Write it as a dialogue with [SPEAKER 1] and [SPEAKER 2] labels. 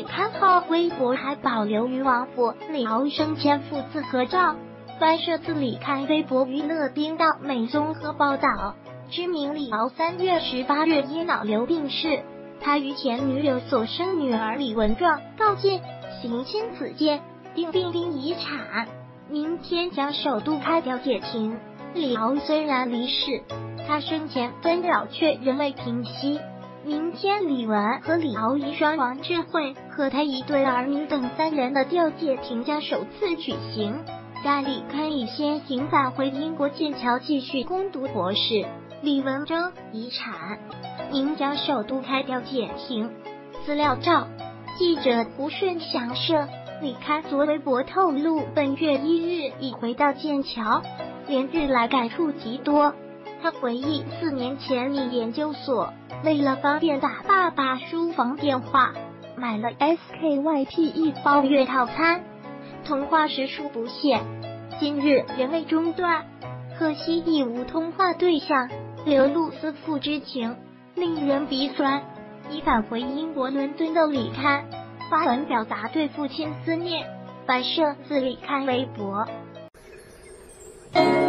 [SPEAKER 1] 刊后，微博还保留与亡父李敖生前父子合照。翻摄自李刊微博娱乐频道美综合报道，知名李敖3月18日因脑瘤病逝，他与前女友所生女儿李文状告诫行亲子鉴定并遗产，明天将首度开调解庭。李敖虽然离世，他生前纷扰却仍未平息。明天李玟和李敖遗孀王智慧和他一对儿女等3人的调解庭将首次举行。该李刊已先行返回英国剑桥继续攻读博士。李玟争遗产，明将首度开调解庭。资料照，记者胡顺详摄。李刊昨微博透露，本月1日已回到剑桥，连日来感触极多。他回忆4年前离研究所，为了方便打爸爸书房电话，买了 SKYP 1包月套餐，通话时数不限，今日仍未中断，可惜已无通话对象，流露思父之情，令人鼻酸。已返回英国伦敦的李刊发文表达对父亲思念，翻摄自李刊微博。